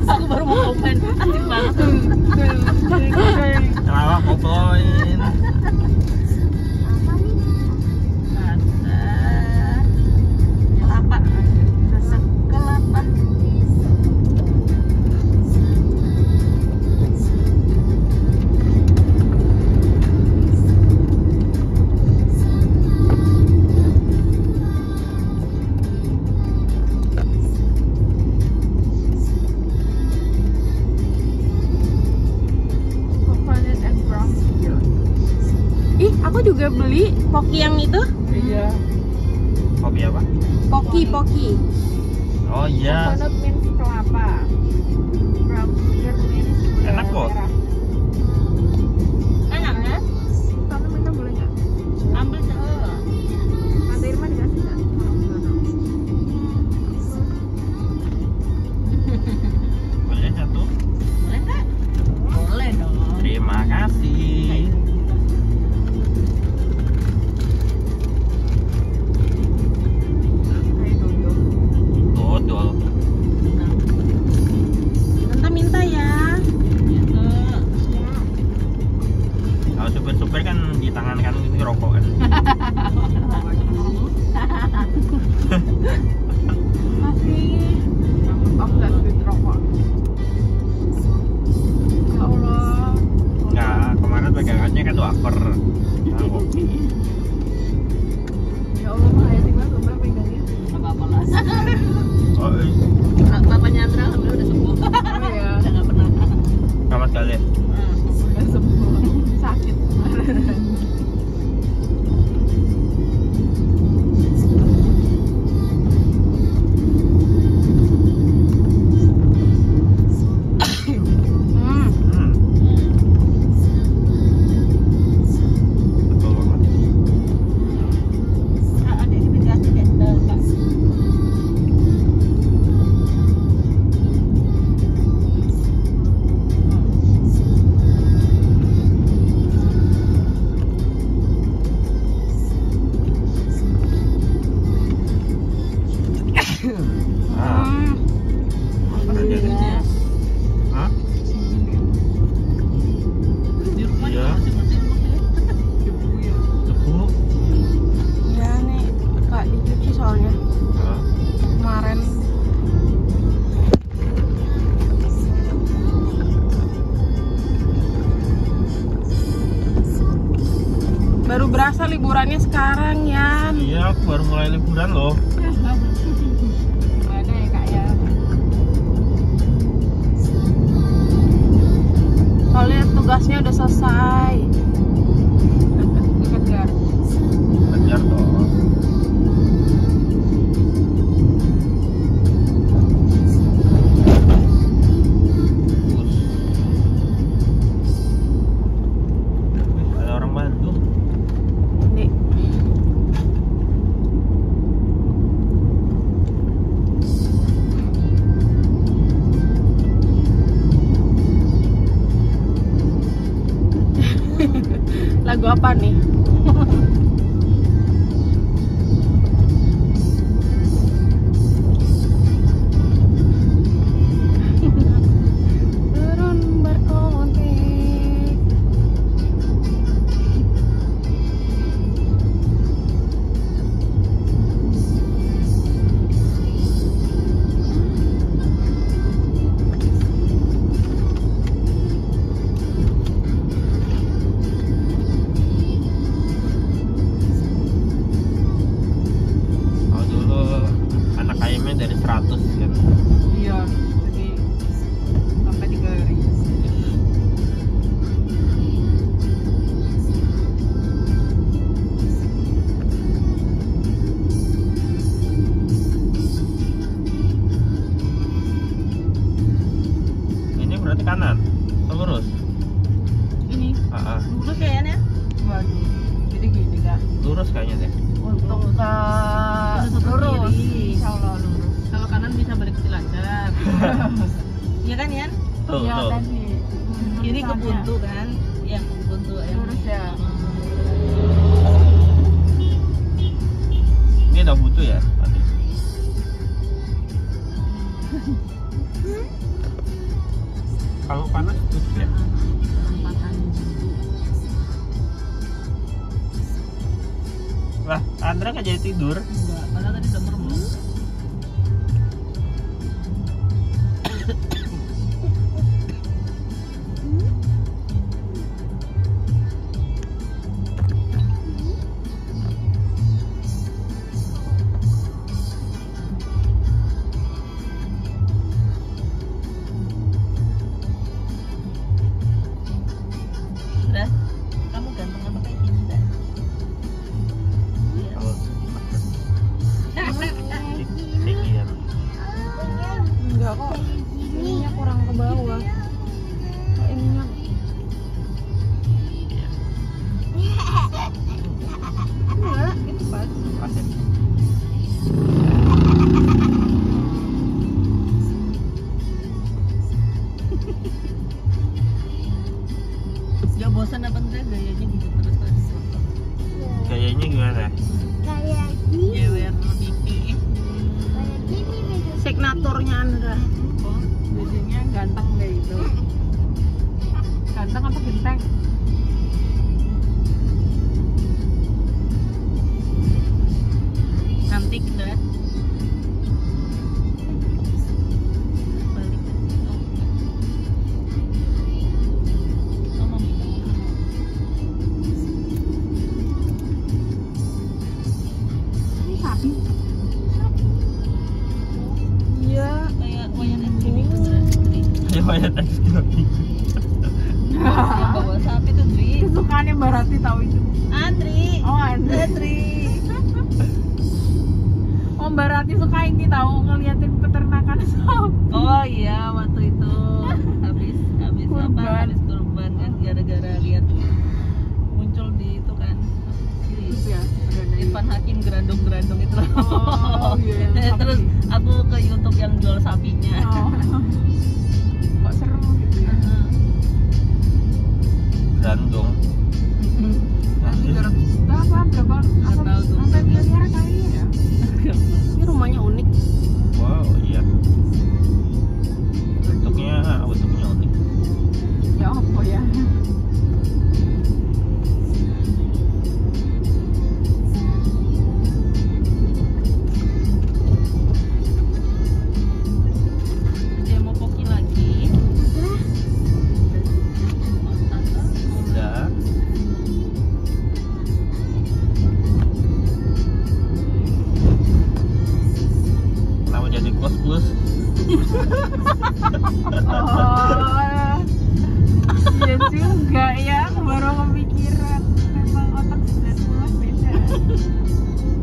Aku baru mau komen, asik banget. Kenapa popoin? Kelapa, rasa kelapa. Ih, aku juga beli Pocky yang itu. Iya. Kopi apa? Pocky. Oh iya. Coconut means kelapa. Brown sugar means Enak kok. Enak ya? Tante minta boleh nggak? Ambil tuh. Tante Irma dikasih nggak? Boleh satu? Boleh nggak? Boleh dong. Terima kasih. Dodol. Tante minta ya. Gitu. Kalau supir-supir kan di tangan kan ini rokok kan. Masih. Aku nggak suka rokok. Ya Allah. Enggak, kemarin pegangannya kan wafer. Nah, kopi. Ya Allah, bahaya sih banget Mbak pegangnya. Nggak apa-apa lah. Oh, Bapaknya Andra alhamdulillah udah sembuh. Oh iya. Udah nggak pernah. sama sekali. Udah sembuh. Sakit. Hmm. Betul banget. Ada ini dikasih deh, Kak. Ah, ada deh. Hah? Di rumah Iya. juga masih bersih Debu. Ya nih, Kak dicuci soalnya Ah. kemarin. Baru berasa liburannya sekarang ya. Iya, aku baru mulai liburan loh. Ada ya Kak ya. Soalnya tugasnya udah selesai. Kejar. Kejar toh. Ada orang Bandung. Nih. Lagu apa nih? Turun berkontek. Kalau dulu anak ayamnya dari 100 kan. Iya, jadi sampai 3.000. Ini berarti kanan. Atau lurus? Ini Ah, ah. Lurus kayaknya. waduh. Jadi gini Kak. Lurus kayaknya deh. Untuk ke lurus, insya Allah lurus. Kalau kanan bisa balik ke Cilacap. Iya kan, Yan? Tuh, Ya tuh. tadi. Kiri ke Buntu kan? Iya, ke Buntu ya. Lurus ya. Ini udah butuh ya tadi. Kalau panas tuh ya. Tempatan. Lah, Andra nggak jadi tidur. Enggak, padahal tadi udah merem. Udah, kamu ganteng apa kayak gini, Dan? Kalau tinggian. Enggak kok. Ininya kurang ke bawah. Kok ininya Iya. enggak, itu pas. Pasir. Gak bosan apa enggak gayanya gitu terus tadi? Gayanya gimana? Kayak gini. Jewer pipi. Kayak gini beda. Signaturnya Andra. Oh, Jadinya ganteng kayak gitu. Ganteng apa genteng? cantik dah. Balik. Oh, mami. Ini sapi. Iya. Kayak wayang gini beneran Dri. Ayo ayo teks kaki. Yang bawa sapi tuh Dri. Kesukaannya Mbak Rati tahu itu. Andri. Oh, Andra. Andri. Oh, Mbak Rati suka ini tahu ngeliatin peternakan sapi. Oh iya, waktu itu habis Kurban. apa? Habis kurban kan gara-gara lihat muncul di itu kan. Iya, Irfan Hakim gerandong-gerandong itu. Oh, iya, yang Terus sapi. aku ke YouTube yang jual sapinya. Oh. Kok seru gitu ya? Grandong. Nanti berapa? Nggak tahu tuh. Sampai miliar kali ya? Ini rumahnya unik. Wow, iya. Bentuknya unik. Ya apa ya? Dia mau poki lagi. Udah. Kenapa jadi kos plus? Oh, iya juga ya. Aku baru kepikiran. Memang otak 90 beda.